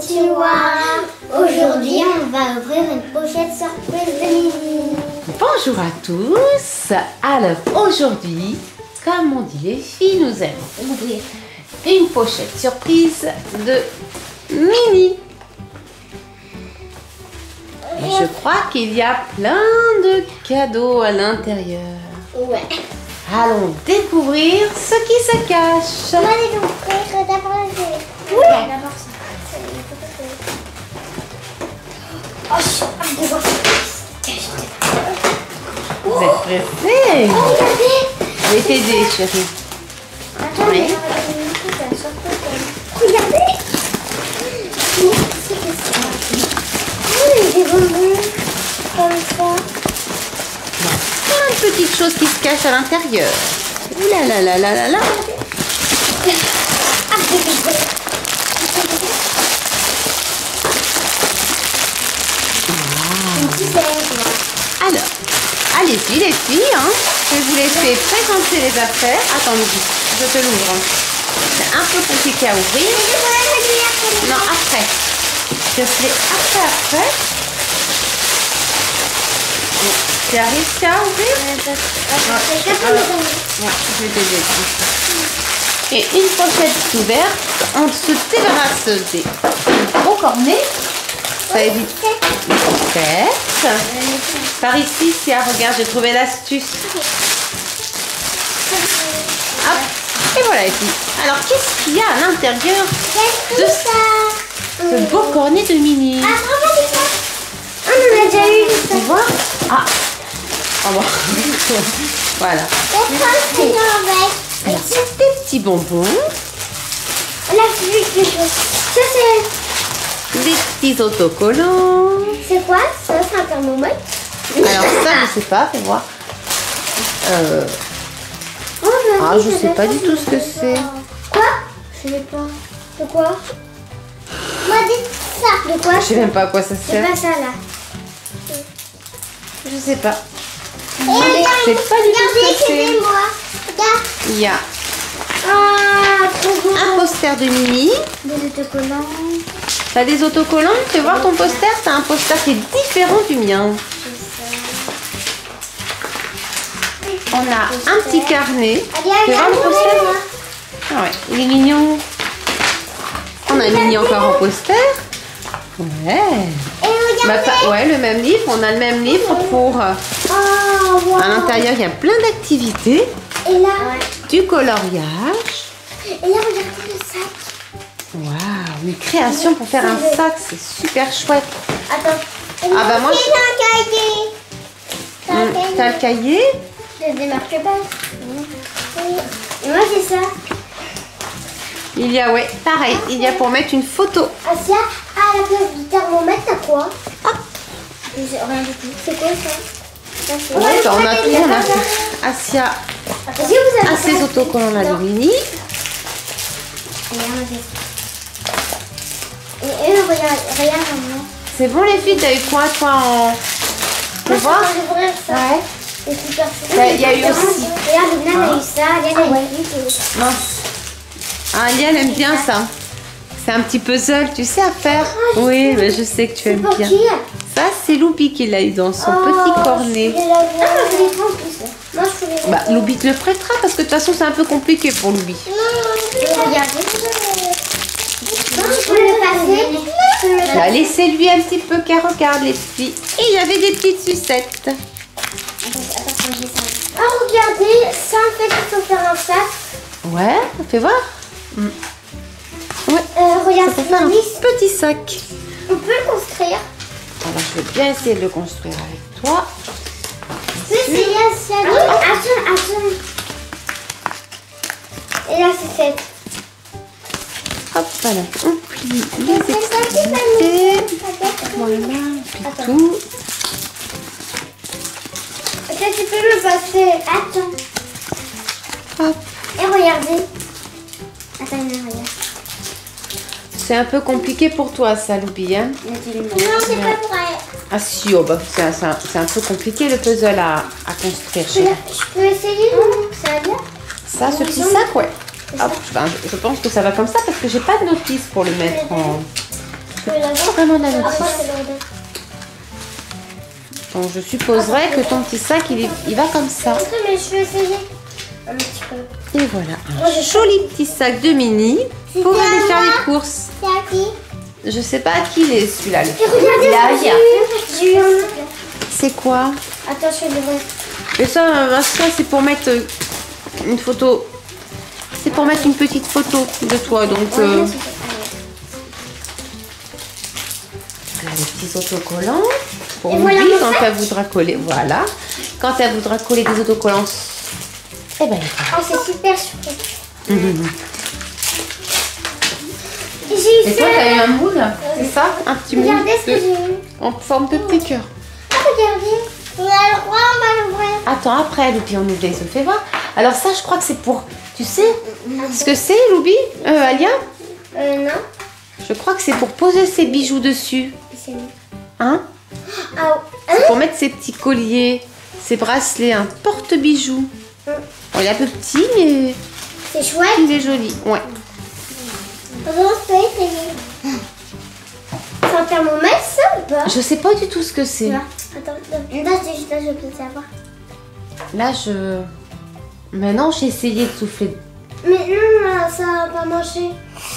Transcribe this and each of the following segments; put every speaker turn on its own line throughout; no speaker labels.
Konnichiwa. Aujourd'hui, on va ouvrir une pochette surprise de Mini.
Bonjour à tous. Alors aujourd'hui, comme on dit les filles, nous allons ouvrir une pochette surprise de Mini. Et je crois qu'il y a plein de cadeaux à l'intérieur.
Ouais.
Allons découvrir ce qui se cache.
On va les ouvrir d'abord. Oui. D'abord ça. Oh, je vais voir ce qui se cache.
Vous êtes pressés?
Oh, regardez.
Je vais t'aider, chérie.
Attends,
Oui.
Regardez. C'est que ça. Oui, des bonbons comme ça.
Plein de petites choses qui se cachent à l'intérieur. Ouh là là là là là là.
Ah, une petite lèvre.
Alors, allez-y les filles, hein. Je vais vous laisser présenter les affaires. Attends, je te l'ouvre. C'est un peu compliqué à ouvrir. Non, après. Je fais après. Tu as réussi à ouvrir? Ouais, je vais t'aider. Et une pochette ouverte, on se débarrasse des gros cornets. Ça évite les pochettes. Par ici, regarde, j'ai trouvé l'astuce. Hop. Et voilà les filles. Alors, qu'est-ce qu'il y a à l'intérieur de ce beau cornet de Mini?
Ah, regardez ça. On en a déjà eu.
Tu vois? Ah. Au revoir. Voilà. Alors, c'est des petits bonbons.
La flûte, quelque chose. Ça, c'est...
Des petits autocollants.
C'est quoi ça? C'est un thermomètre?
Alors ça, je sais pas, fais voir. Ah, je sais pas du tout ce que c'est.
Quoi? Je sais pas. De quoi? Moi, dites ça. De quoi?
Je sais même pas à quoi ça
C'est
sert.
pas ça, là.
Je sais pas.
Et
Je sais pas du tout ce que c'est.
Regardez, moi. Regarde.
Il y a
Ah, trop beau.
un poster de Mini.
Des autocollants.
T'as des autocollants? Tu veux voir ton poster? C'est un poster qui est différent du mien. On a un petit carnet. Tu veux voir le poster? Ah ouais, il est mignon. On a Mini encore en poster. Ouais.
Et regardez.
Ouais, le même livre. On a le même livre pour...
Oh, wow.
À l'intérieur, il y a plein d'activités.
Et là,
Du coloriage.
et là, regardez le sac.
Waouh, une création pour faire un sac. C'est super chouette.
Attends.
Ah bah moi,
j'ai un cahier.
T'as le cahier?
Je démarque pas. Et moi, j'ai ça.
Il y a, ouais, pareil. Il y a pour mettre une photo.
Asia, à la place du thermomètre, t'as quoi? Rien du tout. C'est quoi ça? Ça, c'est-
Ouais, bah, on a tout. On a
ça.
Asia
Est-ce que vous avez
a ses
ça?
autocollants là de Mini.
Et là, moi, j'ai ça. Et eux, regarde maman.
C'est bon les filles, t'as eu quoi toi en... Tu
Moi,
vois?
je vais ouvrir ça.
Ouais.
C'est super chouette.
Ouais, il y a eu aussi.
Regarde, Lina a eu ça. Liane a eu ça.
Mince. Ah, Liane aime bien ça. C'est un petit puzzle, tu sais à faire. Oui, mais je sais que tu
C'est
aimes
pour
bien.
qui?
Ça, c'est Loubi qui l'a eu dans son petit cornet.
Ah, moi, je les prends en plus. Moi, je voulais les
Bah, Loubi te le prêtera parce que de toute façon, c'est un peu compliqué pour Loubi.
Regardez. Non, je peux le passer.
Bah, laissez-lui un petit peu qu'elle regarde les filles. Et il y avait des petites sucettes.
Ah, regardez, ça en fait, il faut faire un sac.
Ouais, fais voir. Ouais,
Regarde,
ça peut faire un
lisse.
petit sac.
On peut le construire.
Alors, je vais bien essayer de le construire avec toi.
C'est là, c'est là. Attends. Et là, c'est cette.
Hop, voilà. On plie les extrémités. Voilà, on plie tout.
Ça, tu peux me passer. Attends.
Hop.
Et regardez. Attends, regarde.
C'est un peu compliqué pour toi, ça, Loubi, hein?
Non, c'est pas pour elle.
Ah si, oh, bah, c'est un peu compliqué le puzzle à construire. Chérie.
Je peux essayer, non? Ça va bien?
Ça, ce petit sac, ouais. Hop, je pense que ça va comme ça parce que j'ai pas de notice pour le mettre vraiment de la notice. Donc je supposerais que ton petit sac, il va comme ça.
Mais je vais essayer un petit peu.
Et voilà, un joli petit sac de mini pour aller faire les courses.
C'est à qui?
Je sais pas à qui il est celui-là.
Regardez, j'ai eu un autre.
C'est quoi?
Attends, je vais le voir.
Et ça c'est pour mettre une photo. C'est pour mettre une petite photo de toi. Donc là, les petits autocollants. Pour Ruby, quand elle voudra coller. Voilà. Quand elle voudra coller des autocollants. Eh ben,
oh, c'est super super.
Et toi, t'as eu un moule, c'est ça? Un petit moule
regardez ce que j'ai eu.
En forme de petit cœur.
Ah, regardez. On va le voir, on va l'ouvrir.
Attends, après, Loupi, on ouvre les œufs. Fais voir. Alors ça, je crois que c'est pour... Tu sais ce que c'est, Loupi? Alia?
Non.
Je crois que c'est pour poser ses bijoux dessus.
C'est nous.
Hein?
Ah,
C'est pour mettre ses petits colliers, ses bracelets, un porte-bijoux. Bon, il est un peu petit, mais
c'est chouette.
il est joli. Ouais.
C'est un thermomètre, ça ou pas?
Je sais pas du tout ce que c'est.
Attends, là, je peux savoir.
Là, Maintenant, j'ai essayé de souffler.
Mais non, ça va pas marcher.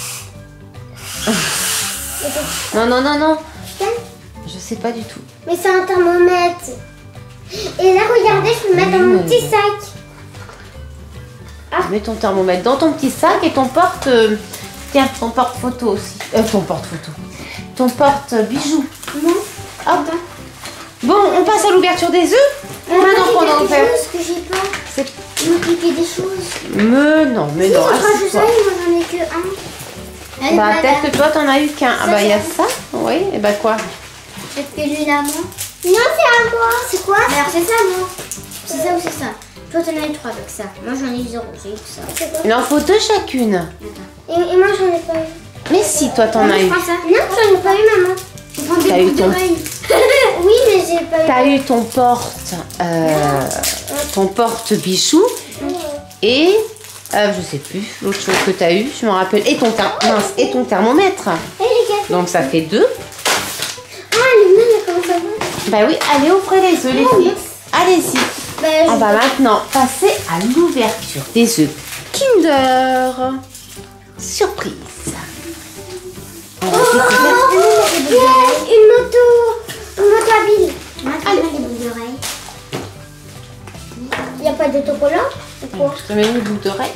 Non. Je sais pas du tout.
Mais c'est un thermomètre. Et là, regardez, je peux le mettre dans mon petit sac.
Mets ton thermomètre dans ton petit sac et ton porte... Tiens, ton porte-photo aussi. Ton porte-photo. Ton porte-bijoux.
Non.
Hop. Bon, on passe à l'ouverture des œufs. Maintenant qu'on a ouvert.
Que j'ai pas.
C'est...
M'occuper des choses.
Mais non.
Si, je crois que ça, moi j'en ai que un.
Bah, peut-être que toi, t'en as eu qu'un. Ah bah, il y a ça. Oui, et bah quoi?
Peut-être que lui, là, moi. Non, c'est à moi. C'est quoi? Alors, c'est ça, moi. C'est ça ou c'est ça? Toi, t'en as eu 3 avec ça. Moi, j'en ai eu 0. J'ai eu que ça. C'est quoi?
Il en faut 2 chacune.
Et moi, j'en ai pas eu.
Mais si, toi, t'en as eu.
Non, j'en ai pas eu, maman.
T'as eu ton...
Oui, mais j'ai pas eu.
T'as eu ton porte-bijoux et... je sais plus, l'autre chose que t'as eu, je me rappelle. Et ton thermomètre. Donc ça fait 2.
Ah, les mains, comment ça va?
Bah oui, allez, ouvrez les œufs, les filles. Allez-y. On va maintenant passer à l'ouverture des œufs Kinder. Surprise. On va
une moto habile. Allez, les boucles d'oreilles. Il n'y a pas d'autocollant? C'est quoi?
Je te mets une boucle d'oreille.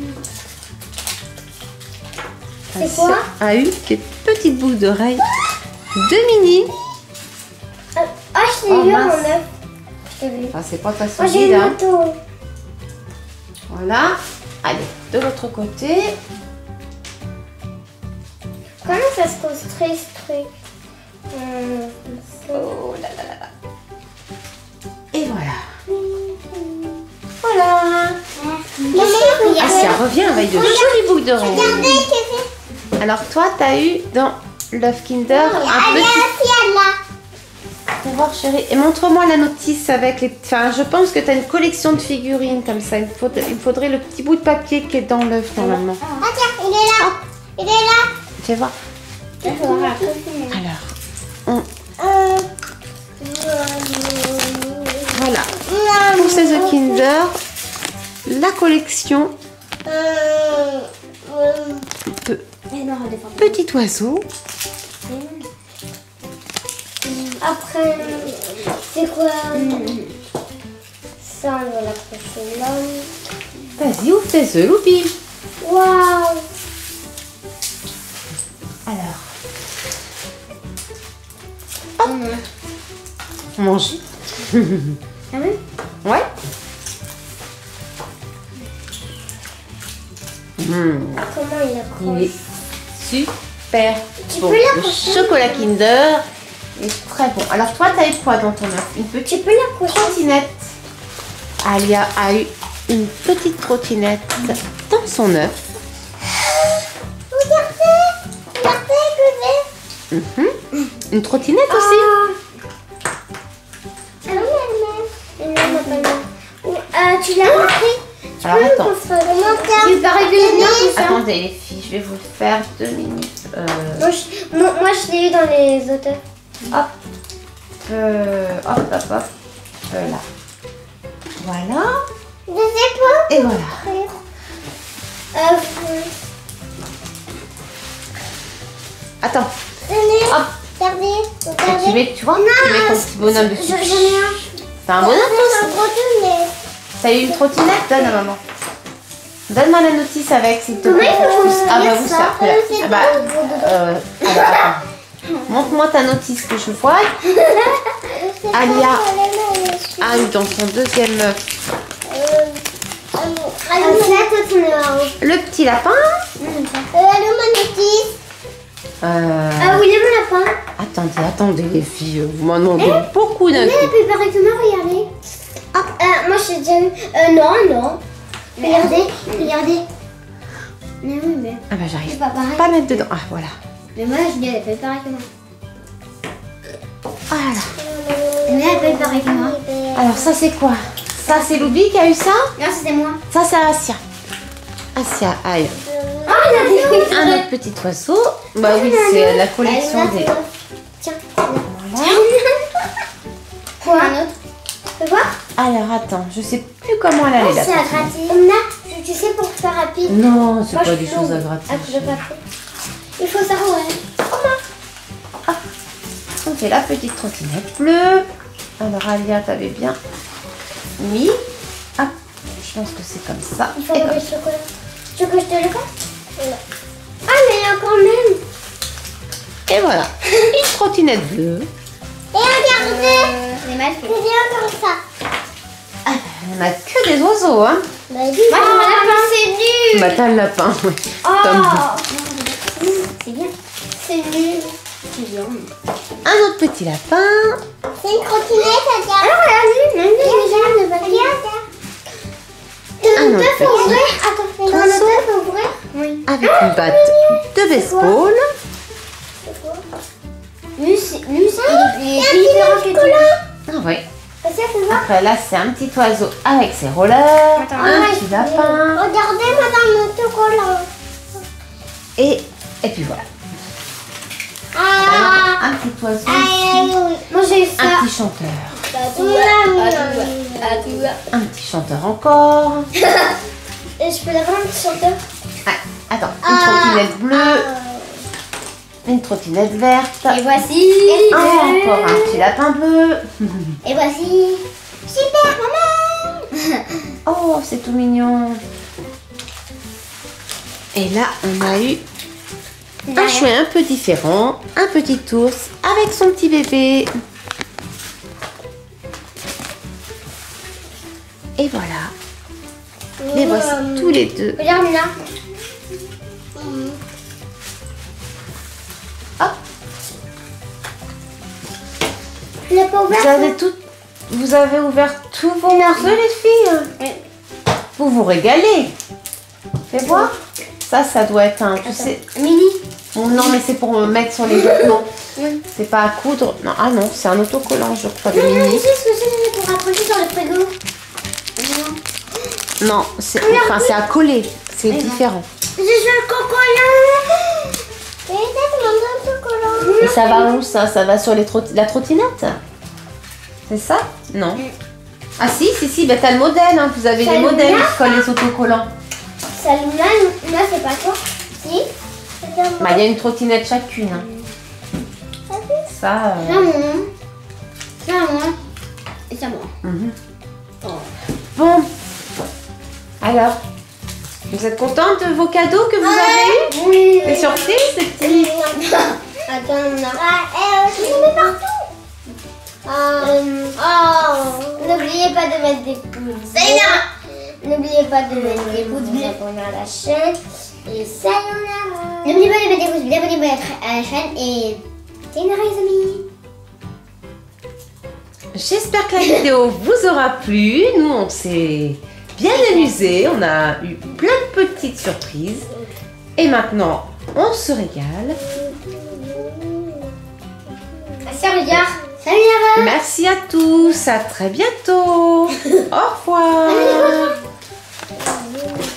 C'est quoi?
A eu des petites boucles d'oreilles de mini.
Ah, je l'ai eu en neuf. Je l'ai vu.
Ah, c'est pas ta
Oh, j'ai une moto.
Voilà. Allez, de l'autre côté.
Comment ça se construit ce truc?
Oh là là là là. Et voilà. Voilà. Ah, si elle revient avec de jolies boucles d'oreilles. Alors, toi, t'as eu dans Love Kinder un petit... Fais voir, chérie. Et montre-moi la notice avec les... Enfin, je pense que tu as une collection de figurines comme ça. Il faudrait le petit bout de papier qui est dans l'œuf, normalement.
Ah tiens, il est là. Il est là.
Fais voir. Alors, voilà. Pour ces œufs Kinder, la collection Petit oiseau.
Après, c'est quoi ça? On va l'accrocher là.
Vas-y, ouvre tes œufs, Loupi.
Waouh!
Alors. Hop. Mange.
Ah oui?
Ouais.
Comment il accroche?
Il est super
Tu
bon.
peux
Le
l'accrocher?
chocolat Kinder est très bon. Alors toi, tu as eu quoi dans ton œuf? Une petite
Tu peux l'accrocher?
trottinette. Alia a eu une petite trottinette dans son œuf.
Regardez,
Une trottinette aussi.
Ah oui, elle même. Tu l'as montré?
Alors attends.
Attendez
Attendez les filles, je vais vous faire 2 minutes.
Moi, je l'ai eu dans les auteurs.
Hop. Hop, hop, hop. Là. Voilà.
Je sais pas.
Et voilà. Attends. Hop.
Regardez.
Et tu mets, tu vois, tu mets ton petit bonhomme dessus.
J'en ai un.
T'as un bonhomme
un gros mais...
T'as eu une trottinette? Donne à maman. Donne-moi la notice avec, s'il te plaît. Ah bah oui, c'est après là. Ah bah, attends. Montre-moi ta notice que je vois. Alia a eu dans son deuxième le petit lapin.
ma notice. Ah oui, le lapin.
Attendez les filles, vous m'en demandez beaucoup d'un coup.
Elle peut paraître que regardez. Moi j'ai déjà eu. Non. Regardez. Mais oui, mais.
Ah bah j'arrive
pas pareil.
pas à mettre dedans. Ah voilà.
Mais moi je dis elle fait pareil que moi.
Voilà.
Mais elle fait pareil que moi.
Alors ça c'est quoi? Ça c'est Loubi qui a eu ça?
Non, c'était moi.
Ça c'est Asia. Asia, aïe.
Oh, il a des
Un autre petit oiseau. Bah oui, c'est la collection des...
Tiens.
Voilà.
Quoi? Un autre. Fais voir.
Alors attends, je sais plus comment elle allait là.
C'est à gratter. Tu sais pour faire rapide.
Non, c'est
Moi,
pas
je
des
fais
choses à
au-
gratter.
à coup de papier. Il faut ça, ouais.
On fait la petite trottinette bleue. Alors Alia, t'avais bien mis. Ah, je pense que c'est comme ça.
Il faut
Et
enlever
comme-
le chocolat. Tu veux que je te le fasse? Ah, mais il y a quand même.
Et voilà, une trottinette bleue.
Et regardez. C'est mal fait. C'est bien comme ça.
On a que des oiseaux, hein.
Bah, dis moi, mon lapin, c'est nul.
Bah t'as le lapin, oui.
Oh. C'est bien. C'est nul. C'est bien.
Un autre petit lapin.
C'est une trottinette, regarde. Alors, regarde, même de regarde.
Un autre
Faut
petit
ouvrir. Attends, t'as un
oiseau.
autre, faut ouvrir. Oui.
Avec une batte de baseball.
Lui, il est différent que toi.
Ah oui.
Parce que faut voir.
Après là, c'est un petit oiseau avec ses rollers.
Attends,
Un petit lapin.
Regardez, madame, le chocolat.
Et puis voilà.
Ah.
Un petit oiseau ici.
Moi, j'ai eu ça.
Un petit chanteur.
Et
Un petit chanteur encore.
je peux l'avoir un petit chanteur.
Ah, attends, une trottinette bleue. Une trottinette verte.
Et voici.
Encore un petit lapin bleu.
Et voici. Super, maman.
Oh, c'est tout mignon. Et là, on a eu un chouet un peu différent. Un petit ours avec son petit bébé. Et voilà. Les voici tous les deux.
Regarde là.
Hop.
Tu l'as pas ouvert?
Vous avez ouvert tous vos morceaux, les filles.
Oui.
Vous vous régalez. Fais voir. Ça doit être un, tu sais.
Mini.
Oh, non, mais c'est pour mettre sur les vêtements.
Oui.
C'est pas à coudre. Non, ah non, c'est un autocollant, je crois, de
Non,
mini.
je sais ce que c'est pour accrocher sur le frigo.
Non, c'est à coller. C'est différent.
J'ai le cocola. Et ça, tu m'en donnes le cocola.
Et ça va où ça? Ça va sur la trottinette? C'est ça? Non. Ah si, bah t'as le modèle, hein. Vous avez
Ça
les
le
modèles
met
qui collent les autocollants.
Saluna, là, c'est pas toi. Si.
Bah il y a une trottinette chacune. Hein. Ça.
C'est à moi. C'est à moi. Et c'est à moi.
Mhm.
Oh.
Bon. Alors, vous êtes contente de vos cadeaux que vous avez eus?
Oui.
Les surprises, ces petits.
Attends, on a. Je mets partout. N'oubliez pas de mettre des pouces bleus. N'oubliez pas de mettre des pouces bleus pour la chaîne. Et sayonara. N'oubliez pas de mettre des pouces bleus, abonnez-vous à la chaîne et sayonara les amis.
J'espère que la vidéo vous aura plu. Nous, on s'est bien amusés. On a eu plein de petites surprises. Et maintenant, on se régale.
Salut, regarde. Salut, Yara.
Merci à tous. À très bientôt. Au revoir.